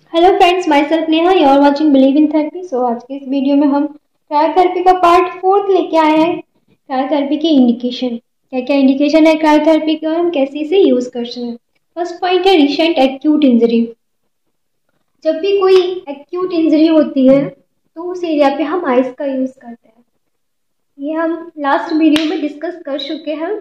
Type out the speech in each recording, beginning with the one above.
Hello friends, myself Neha, you are watching believe in therapy. So आज के इस video में हम क्रायोथेरेपी का पार्ट 4 लेके आए हैं। क्रायोथेरेपी के इंडिकेशन, क्या क्या इंडिकेशन है क्रायोथेरेपी का, हम कैसे इसे यूज कर सकते हैं। फर्स्ट पॉइंट है रिसेंट एक्यूट इंजरी। जब भी कोई एक्यूट इंजरी होती है तो उस एरिया पे हम आइस का यूज करते हैं। ये हम लास्ट वीडियो में डिस्कस कर चुके हैं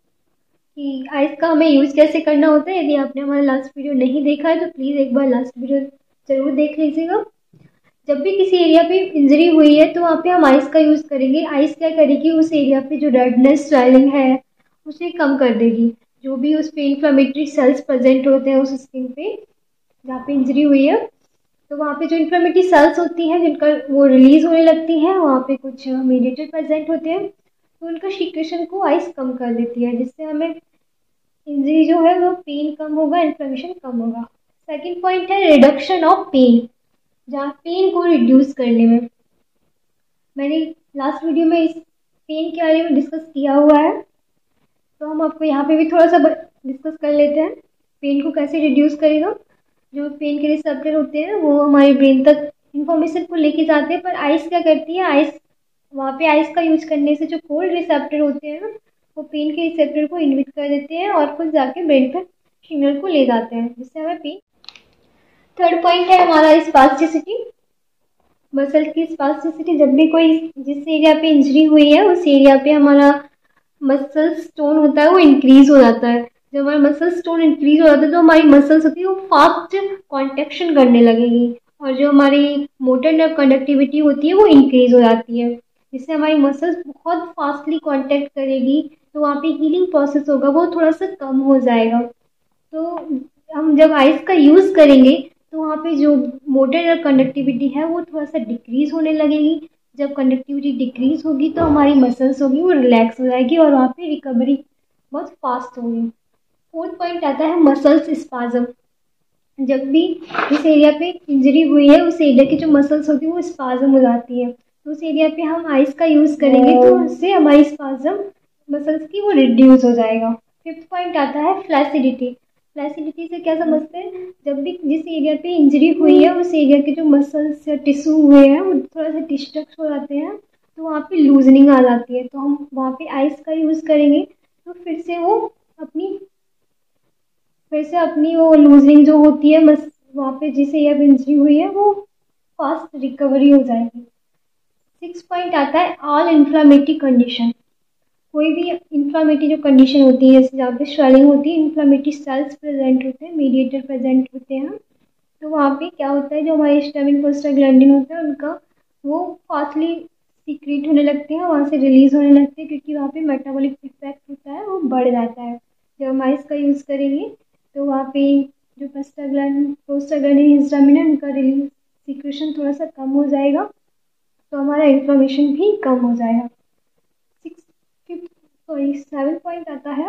कि आइस का हमें यूज कैसे करना होता है। यदि आपने हमारा लास्ट वीडियो नहीं देखा है तो प्लीज एक बार लास्ट वीडियो जरूर देख लीजिएगा। जब भी किसी एरिया पे इंजरी हुई है तो वहाँ पे हम आइस का यूज करेंगे। आइस क्या करेगी, उस एरिया पे जो रेडनेस स्वेलिंग है उसे कम कर देगी। जो भी उस पे इंफ्लेमेटरी सेल्स प्रेजेंट होते हैं उस स्किन पे जहाँ पे इंजरी हुई है, तो वहाँ पे जो इंफ्लेमेटरी सेल्स होती हैं जिनका वो रिलीज होने लगती हैं, वहाँ पे कुछ मीडिएटर प्रेजेंट होते हैं, तो उनका सिक्रेशन को आइस कम कर देती है, जिससे हमें इंजरी जो है वो पेन कम होगा, इन्फ्लेमेशन कम होगा। सेकेंड पॉइंट है रिडक्शन ऑफ पेन। जहाँ पेन को रिड्यूस करने में, मैंने लास्ट वीडियो में इस पेन के बारे में डिस्कस किया हुआ है, तो हम आपको यहाँ पे भी थोड़ा सा डिस्कस कर लेते हैं पेन को कैसे रिड्यूस करेगा। जो पेन के रिसेप्टर होते हैं वो हमारे ब्रेन तक इंफॉर्मेशन को लेके जाते हैं, पर आइस क्या करती है, आइस वहाँ पे आइस का यूज करने से जो कोल्ड रिसेप्टर होते हैं वो पेन के रिसेप्टर को इनहिबिट कर देते हैं और खुद जाके ब्रेन पर सिग्नल को ले जाते हैं, जिससे हमें पेन। थर्ड पॉइंट है हमारा स्पास्टिसिटी, मसल की स्पास्टिसिटी। जब भी कोई जिस एरिया पे इंजरी हुई है उस एरिया पे हमारा मसल स्टोन होता है वो इंक्रीज हो जाता है। जब हमारा मसल स्टोन इंक्रीज हो जाता है तो हमारी मसल्स होती है वो फास्ट कॉन्ट्रेक्शन करने लगेगी, और जो हमारी मोटर नर्व कंडक्टिविटी होती है वो इंक्रीज हो जाती है, जिससे हमारी मसल्स बहुत फास्टली कॉन्टैक्ट करेगी, तो वहाँ पे हीलिंग प्रोसेस होगा वो थोड़ा सा कम हो जाएगा। तो हम जब आइस का यूज करेंगे तो वहाँ पे जो मोटर कंडक्टिविटी है वो थोड़ा सा डिक्रीज होने लगेगी। जब कंडक्टिविटी डिक्रीज होगी तो हमारी मसल्स होगी वो रिलैक्स हो जाएगी और वहाँ पे रिकवरी बहुत फास्ट होगी। फोर्थ पॉइंट आता है मसल्स स्पाज्म। जब भी जिस एरिया पे इंजरी हुई है उस एरिया की जो मसल्स होती है वो स्पाज्म हो जाती है, तो उस एरिया पे हम आइस का यूज करेंगे तो उससे हमारी स्पाज्म मसल्स की वो रिड्यूस हो जाएगा। फिफ्थ पॉइंट आता है फ्लैसिडिटी। फ्लैसिडिटी से क्या समझते हैं, जब भी जिस एरिया पे इंजरी हुई है उस एरिया के जो मसल्स या टिश्यू हुए हैं वो थोड़ा सा डिस्ट्रक्ट हो जाते हैं, तो वहाँ पे लूजनिंग आ जाती है, तो हम वहाँ पे आइस का यूज करेंगे तो फिर से अपनी वो लूजनिंग जो होती है वहाँ पे जिस एरिया पे इंजरी हुई है वो फास्ट रिकवरी हो जाएगी। सिक्स पॉइंट आता है ऑल इन्फ्लामेटरी कंडीशन। कोई भी इन्फ्लामेटरी जो कंडीशन होती है, जैसे जहाँ पे स्वेलिंग होती है, इन्फ्लामेटरी सेल्स प्रेजेंट होते हैं, मीडिएटर प्रेजेंट होते हैं, तो वहाँ पे क्या होता है, जो हमारे हिस्टामिन प्रोस्टाग्लैंडिन होते हैं उनका वो फास्टली सीक्रेट होने लगते हैं, वहाँ से रिलीज होने लगते हैं, क्योंकि वहाँ पे मेटाबॉलिक इफेक्ट होता है वो बढ़ जाता है। जब हम आइस का यूज़ करेंगे तो वहाँ पे जो प्रोस्टाग्लैंडिन हिस्टामिन है उनका रिलीज सीक्रेशन थोड़ा सा कम हो जाएगा, तो हमारा इन्फ्लेमेशन भी कम हो जाएगा। सेवन पॉइंट आता है,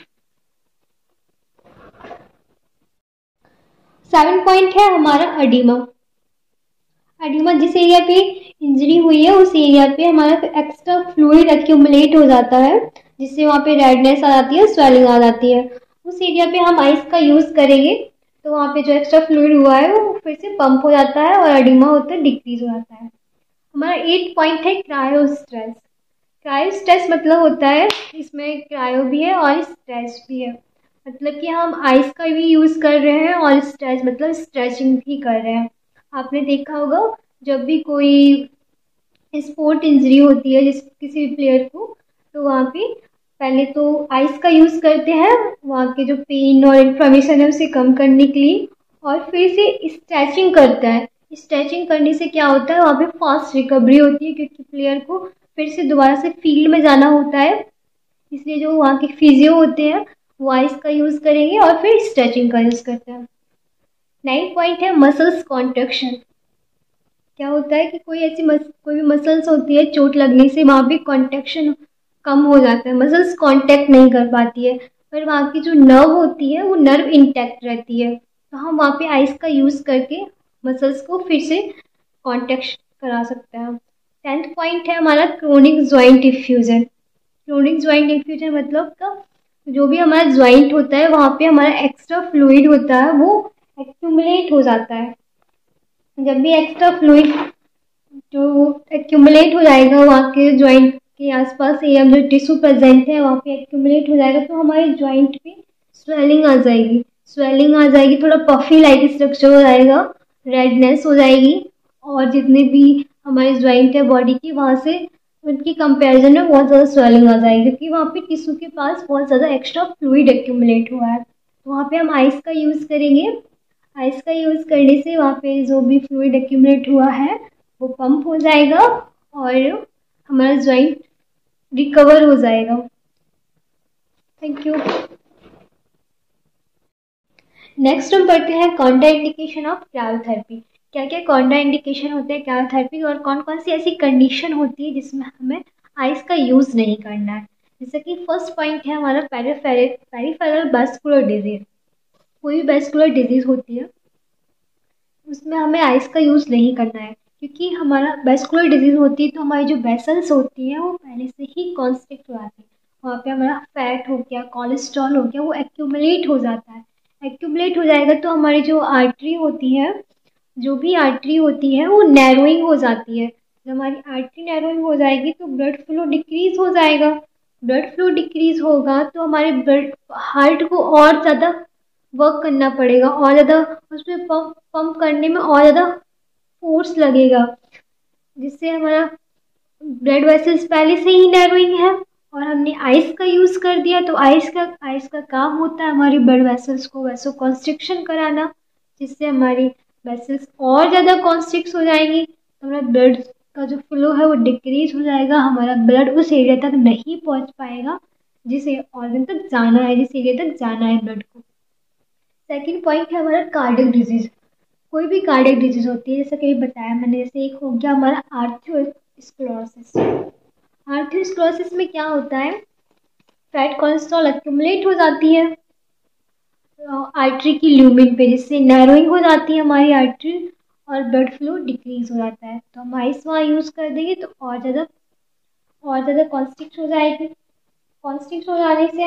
सेवन पॉइंट है हमारा अडीमा। अडीमा जिस एरिया पे इंजरी हुई है उस एरिया पे हमारा एक्स्ट्रा फ्लूइड एक्यूमुलेट हो जाता है, जिससे वहाँ पे रेडनेस आ जाती है, स्वेलिंग आ जाती है। उस एरिया पे हम आइस का यूज करेंगे तो वहाँ पे जो एक्स्ट्रा फ्लूइड हुआ है वो फिर से पंप हो जाता है और अडीमा होता है डिक्रीज हो जाता है। हमारा 8 पॉइंट है क्रायो स्ट्रेस। क्रायो स्ट्रेस मतलब होता है, इसमें क्रायो भी है और स्ट्रेस भी है, मतलब कि हम आइस का भी यूज़ कर रहे हैं और स्ट्रेच मतलब स्ट्रेचिंग भी कर रहे हैं। आपने देखा होगा जब भी कोई स्पोर्ट इंजरी होती है जिस किसी भी प्लेयर को, तो वहाँ पे पहले तो आइस का यूज़ करते हैं वहाँ के जो पेन और इन्फ्लेमेशन है उसे कम करने के लिए, और फिर से स्ट्रेचिंग करता है। स्ट्रेचिंग करने से क्या होता है, वहाँ पे फास्ट रिकवरी होती है, क्योंकि प्लेयर को फिर से दोबारा से फील्ड में जाना होता है, इसलिए जो वहाँ के फिजियो होते हैं वो आइस का यूज़ करेंगे और फिर स्ट्रेचिंग का यूज़ करते हैं। 9 पॉइंट है मसल्स कॉन्ट्रैक्शन। क्या होता है कि कोई भी मसल्स होती है चोट लगने से वहाँ पे कॉन्ट्रैक्शन कम हो जाता है, मसल्स कांटेक्ट नहीं कर पाती है, पर वहाँ की जो नर्व होती है वो नर्व इंटैक्ट रहती है, तो हम वहाँ पे आइस का यूज़ करके मसल्स को फिर से कांटेक्ट करा सकते हैं। 10th पॉइंट है हमारा chronic joint effusion. Chronic joint effusion मतलब का जो भी हमारा ज्वाइंट होता है वहाँ पे हमारा एक्स्ट्रा फ्लूइड होता है वो एक्यूमुलेट हो जाता है, जब भी एक्स्ट्रा फ्लूइड जो एक्यूमुलेट हो जाएगा वहाँ के जॉइंट के आसपास या जो टिश्यू प्रेजेंट है वहाँ पे एक्यूमुलेट हो जाएगा तो हमारे जॉइंट पे स्वेलिंग आ जाएगी। स्वेलिंग आ जाएगी, थोड़ा पफी लाइक स्ट्रक्चर हो जाएगा, रेडनेस हो जाएगी, और जितने भी हमारे जॉइंट है बॉडी की वहाँ से उनकी कंपैरिजन में बहुत ज़्यादा स्वेलिंग आ जाएगी, क्योंकि वहाँ पे टिश्यू के पास बहुत ज़्यादा एक्स्ट्रा फ्लूइड एक्यूमुलेट हुआ है। तो वहाँ पे हम आइस का यूज़ करेंगे। आइस का यूज़ करने से वहाँ पे जो भी फ्लूइड एक्यूमुलेट हुआ है वो पंप हो जाएगा और हमारा जॉइंट रिकवर हो जाएगा। Thank you. नेक्स्ट हम पढ़ते हैं कॉन्ट्रा इंडिकेशन ऑफ क्रायोथेरेपी। क्या क्या कॉन्ट्रा इंडिकेशन होते हैं क्रायोथेरेपी और कौन कौन सी ऐसी कंडीशन होती है जिसमें हमें आइस का यूज़ नहीं करना है। जैसे कि फर्स्ट पॉइंट है हमारा पेरिफेरल वैस्कुलर डिजीज। कोई भी वैस्कुलर डिजीज होती है उसमें हमें आइस का यूज़ नहीं करना है, क्योंकि हमारा वैस्कुलर डिजीज होती है तो हमारी जो वेसल्स होती हैं वो पहले से ही कॉन्स्ट्रिक्ट हो जाती है। वहाँ पे हमारा फैट हो गया, कोलेस्ट्रॉल हो गया, वो एक्यूमुलेट हो जाता है। एक्यूमुलेट हो जाएगा तो हमारी जो आर्टरी होती है, जो भी आर्टरी होती है वो नैरोइंग हो जाती है। जब हमारी आर्टरी नैरोइंग हो जाएगी तो ब्लड फ्लो डिक्रीज हो जाएगा। ब्लड फ्लो डिक्रीज होगा तो हमारे ब्लड हार्ट को और ज़्यादा वर्क करना पड़ेगा, और ज़्यादा उसमें पंप करने में और ज़्यादा फोर्स लगेगा, जिससे हमारा ब्लड वेसल्स पहले से ही नैरोइंग है और हमने आइस का यूज़ कर दिया। तो आइस का काम होता है हमारी ब्लड वेसल्स को वैसो कॉन्स्ट्रिक्शन कराना, जिससे हमारी वेसल्स और ज़्यादा कॉन्स्ट्रिक्ट हो जाएंगी, तो हमारा ब्लड का जो फ्लो है वो डिक्रीज हो जाएगा। हमारा ब्लड उस एरिया तक नहीं पहुंच पाएगा जिस ऑर्गन तक जाना है, जिस एरिया तक जाना है ब्लड को। सेकेंड पॉइंट है हमारा कार्डियक डिजीज। कोई भी कार्डियक डिजीज होती है, जैसे कि बताया मैंने, जैसे एक हो गया हमारा आर्थ्रोस्क्लेरोसिस। आर्थ्रोस्क्लेरोसिस में क्या होता है, फैट कोलेस्ट्रॉल एक्यूमुलेट हो जाती है आर्टरी की ल्यूमेन पे, जिससे नैरोइंग हो जाती है हमारी आर्टरी और ब्लड फ्लो डिक्रीज हो जाता है। तो हम आइस वहाँ यूज़ कर देंगे तो और ज़्यादा कॉन्स्ट्रिक्ट हो जाएगी। कॉन्स्ट्रिक्ट हो जाने से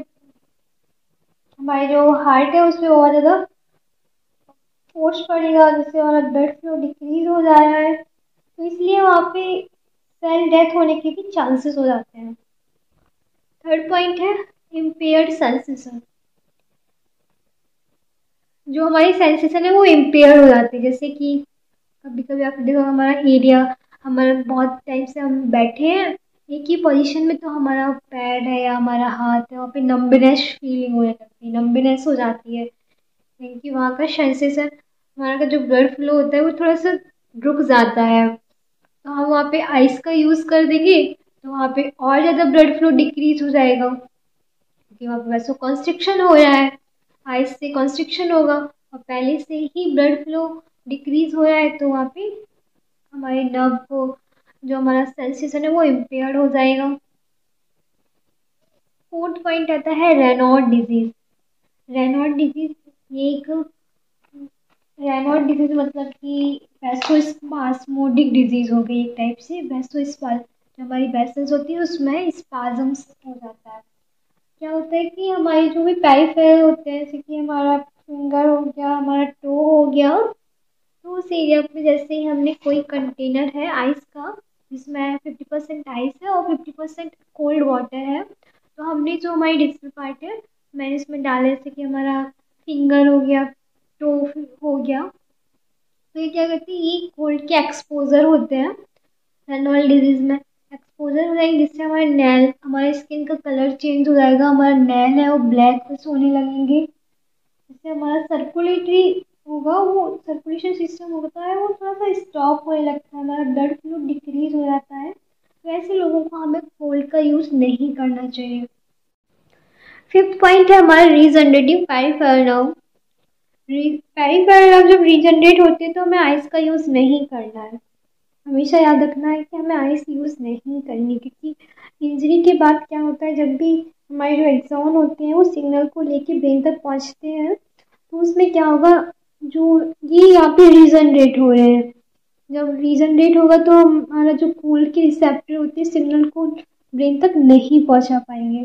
हमारे जो हार्ट है उसमें और ज़्यादा फोर्स पड़ेगा, जिससे हमारा ब्लड फ्लो डिक्रीज हो जा रहा है, तो इसलिए वहाँ पे सेल डेथ होने के भी चांसेस हो जाते हैं। थर्ड पॉइंट है इम्पेयर्ड सेंसेशन। जो हमारी सेंसेशन है वो इम्पेयर हो जाती है, जैसे कि कभी कभी आप देखो हमारा एरिया, हमारा बहुत टाइम से हम बैठे हैं एक ही पोजीशन में, तो हमारा पैर है या हमारा हाथ है वहाँ पे नम्बनेस फीलिंग होने लगती है, नम्बनेस हो जाती है, क्योंकि वहाँ का सेंसेशन, हमारा का जो ब्लड फ्लो होता है वो थोड़ा सा रुक जाता है। तो हम वहाँ पे आइस का यूज़ कर देंगे तो वहाँ पे और ज़्यादा ब्लड फ्लो डिक्रीज हो जाएगा, क्योंकि वहाँ पे वैसे कॉन्स्ट्रिक्शन हो रहा है, आइस से कॉन्स्ट्रिक्शन होगा और पहले से ही ब्लड फ्लो डिक्रीज हो रहा है, तो वहाँ पे हमारे नर्व को जो हमारा सेंसेशन है वो इम्पेयर्ड हो जाएगा। फोर्थ पॉइंट आता है रेनॉल्ड डिजीज। रेनॉल्ड डिजीज ये एक रेनॉल्ड डिजीज मतलब कि वैसोस्पास्मोडिक डिजीज हो गई एक टाइप से। जो हमारी वेसल्स होती है उसमें स्पाजम्स हो जाता है। क्या होता है कि हमारे जो भी पेरिफेरल होते हैं, जैसे कि हमारा फिंगर हो गया, हमारा टो हो गया, तो उस एरिया पे जैसे ही हमने कोई कंटेनर है आइस का जिसमें 50% आइस है और 50% कोल्ड वाटर है, तो हमने जो हमारी डिजिटल पार्ट है मैंने इसमें डाला, जैसे कि हमारा फिंगर हो गया, टो हो गया, तो ये क्या करते हैं, ये कोल्ड के एक्सपोजर होते हैं रेनॉल्ड डिजीज में। एक्सपोजर हो जाएंगे जिससे हमारे स्किन का कलर चेंज हो जाएगा, हमारा नेल है वो ब्लैक होने लगेंगे, जिससे हमारा सर्कुलेटरी होगा, वो सर्कुलेशन सिस्टम होता है वो थोड़ा सा स्टॉप होने लगता है, हमारा ब्लड फ्लो डिक्रीज हो जाता है। तो ऐसे लोगों को हमें कोल्ड का यूज़ नहीं करना चाहिए। फिफ्थ पॉइंट है हमारा regenerative peripheral nerve. Peripheral nerve जब रीजनरेट होते हैं तो हमें आइस का यूज़ नहीं करना है। हमेशा याद रखना है कि हमें आइस यूज़ नहीं करनी, क्योंकि इंजरी के बाद क्या होता है, जब भी हमारे जो एक्सॉन होते हैं वो सिग्नल को लेके ब्रेन तक पहुंचते हैं, तो उसमें क्या होगा, जो ये यहाँ पे रीजनरेट हो रहे हैं, जब रीजनरेट होगा तो हमारा जो कोल्ड के रिसेप्टर होते हैं सिग्नल को ब्रेन तक नहीं पहुंचा पाएंगे।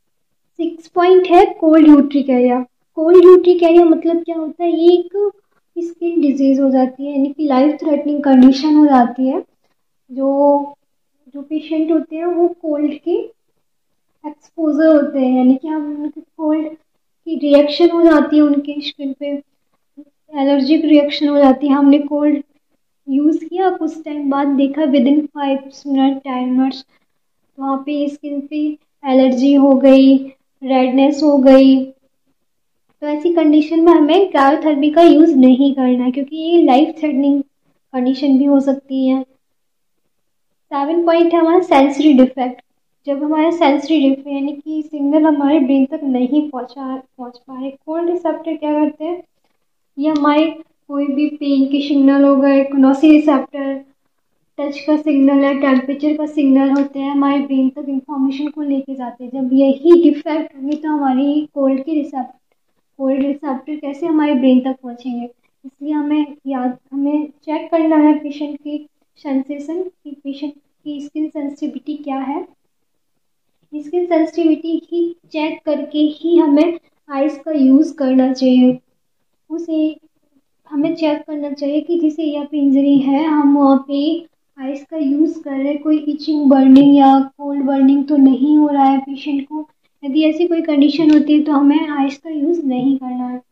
सिक्स पॉइंट है cold urticaria. Cold urticaria मतलब क्या होता है, ये एक स्किन डिजीज हो जाती है, यानी कि लाइफ थ्रेटनिंग कंडीशन हो जाती है। जो जो पेशेंट होते हैं वो कोल्ड के एक्सपोजर होते हैं, यानी कि हम उनके कोल्ड की रिएक्शन हो जाती है, उनके स्किन पे एलर्जिक रिएक्शन हो जाती है। हमने कोल्ड यूज़ किया, कुछ टाइम बाद देखा विद इन 5 मिनट 10 मिनट्स वहाँ पे स्किन पे एलर्जी हो गई, रेडनेस हो गई। तो ऐसी कंडीशन में हमें क्रायोथेरेपी का यूज़ नहीं करना है, क्योंकि ये लाइफ थ्रेटनिंग कंडीशन भी हो सकती है। 7 पॉइंट है हमारा सेंसरी डिफेक्ट। जब हमारे सेंसरी डिफेक्ट यानी कि सिग्नल हमारे ब्रेन तक नहीं पहुंच पा रहे, कोल्ड रिसेप्टर क्या करते हैं, ये हमारे कोई भी पेन के सिग्नल हो गए, नोसी रिसेप्टर टच का सिग्नल है, टेम्परेचर का सिग्नल होते हैं, हमारे ब्रेन तक इंफॉर्मेशन को लेके जाते हैं। जब यही डिफेक्ट होंगे तो हमारी कोल्ड रिसेप्टर कैसे हमारे ब्रेन तक पहुंचेंगे। इसलिए हमें चेक करना है पेशेंट की सेंसेशन की, पेशेंट की स्किन सेंसिटिविटी क्या है। स्किन सेंसिटिविटी ही चेक करके ही हमें आइस का यूज़ करना चाहिए। उसे हमें चेक करना चाहिए कि जिसे यहाँ पे इंजरी है हम वहाँ पे आइस का यूज़ कर रहे हैं, कोई इचिंग बर्निंग या कोल्ड बर्निंग तो नहीं हो रहा है पेशेंट को। यदि ऐसी कोई कंडीशन होती है तो हमें आइस का यूज़ नहीं करना है।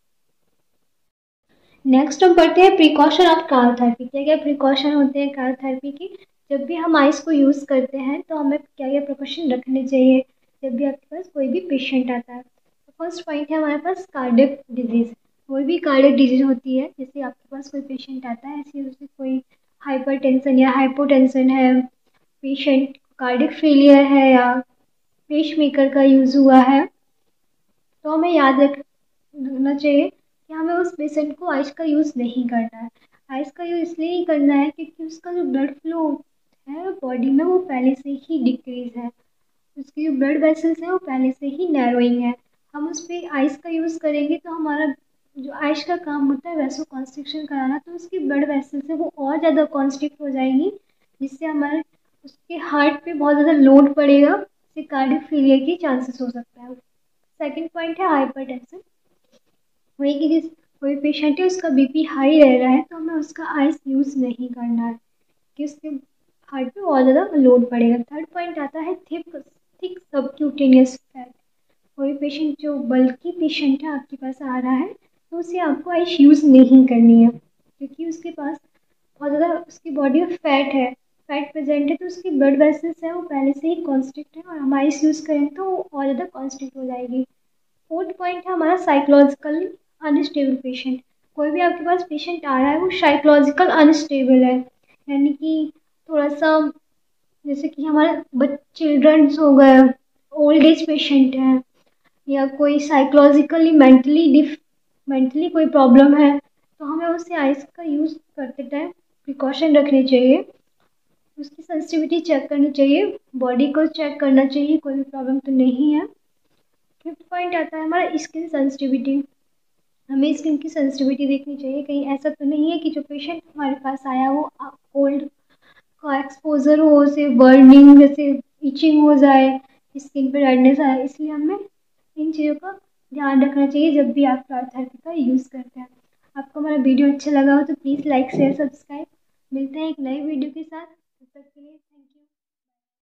नेक्स्ट हम पढ़ते हैं प्रिकॉशन ऑफ क्रायोथेरेपी। क्या क्या प्रिकॉशन होते हैं क्रायोथेरेपी की। जब भी हम आइस को यूज़ करते हैं तो हमें क्या क्या प्रिकॉशन रखने चाहिए जब भी आपके पास कोई भी पेशेंट आता है। तो फर्स्ट पॉइंट है हमारे पास कार्डियक डिजीज़। कोई भी कार्डियक डिजीज होती है, जैसे आपके पास कोई पेशेंट आता है, ऐसे उससे कोई हाइपरटेंशन या हाइपोटेंशन है, पेशेंट कार्डियक फेलियर है या पेसमेकर का यूज़ हुआ है, तो हमें याद रखना चाहिए कि हमें उस पेशेंट को आइस का यूज़ नहीं करना है। आइस का यूज़ इसलिए नहीं करना है क्योंकि उसका जो ब्लड फ्लो है बॉडी में वो पहले से ही डिक्रीज है, उसकी जो ब्लड वेसल्स हैं वो पहले से ही नैरोइंग है। हम उस पर आइस का यूज़ करेंगे तो हमारा जो आइस का काम होता है वैसो कॉन्स्ट्रिक्शन कराना, तो उसकी ब्लड वेसल्स है वो और ज़्यादा कॉन्स्ट्रिक्ट हो जाएंगी, जिससे हमारे उसके हार्ट पे बहुत ज़्यादा लोड पड़ेगा, जिससे कार्डियक फेलियर के चांसेस हो सकता है। सेकेंड पॉइंट है हाइपरटेंशन। वही कि जिस कोई पेशेंट है उसका बीपी हाई रह रहा है तो हमें उसका आइस यूज़ नहीं करना है कि उसके हार्ट पे बहुत ज़्यादा लोड पड़ेगा। थर्ड पॉइंट आता है थिक थिक सबक्यूटेनियस फैट। कोई पेशेंट जो बल्कि पेशेंट है आपके पास आ रहा है तो उसे आपको आइस यूज़ नहीं करनी है, क्योंकि उसके पास बहुत ज़्यादा उसकी बॉडी में फैट प्रेजेंट है, तो उसकी ब्लड वेसल्स है वो पहले से ही कॉन्स्ट्रिक्ट है और हम आइस यूज़ करें तो वो और ज़्यादा कॉन्स्ट्रिक्ट हो जाएगी। फोर्थ पॉइंट है हमारा साइकोलॉजिकली अनस्टेबल पेशेंट। कोई भी आपके पास पेशेंट आ रहा है वो साइकोलॉजिकल अनस्टेबल है, यानी कि थोड़ा सा जैसे कि हमारे चिल्ड्रंस हो गए, ओल्ड एज पेशेंट है, या कोई साइकोलॉजिकली मेंटली कोई प्रॉब्लम है, तो हमें उससे आइस का यूज़ करते टाइम प्रिकॉशन रखनी चाहिए। उसकी सेंसिटिविटी चेक करनी चाहिए, बॉडी को चेक करना चाहिए कोई भी प्रॉब्लम तो नहीं है। फिफ्थ पॉइंट आता है हमारा स्किन सेंसिटिविटी। हमें स्किन की सेंसिटिविटी देखनी चाहिए, कहीं ऐसा तो नहीं है कि जो पेशेंट हमारे पास आया वो कोल्ड का एक्सपोजर हो, उसे बर्निंग जैसे इचिंग हो जाए, स्किन पे रेडनेस आए। इसलिए हमें इन चीज़ों का ध्यान रखना चाहिए जब भी आप क्रायोथेरेपी का यूज़ करते हैं। आपको हमारा वीडियो अच्छा लगा हो तो प्लीज़ लाइक शेयर सब्सक्राइब। मिलते हैं एक नई वीडियो के साथ, तब तक के लिए।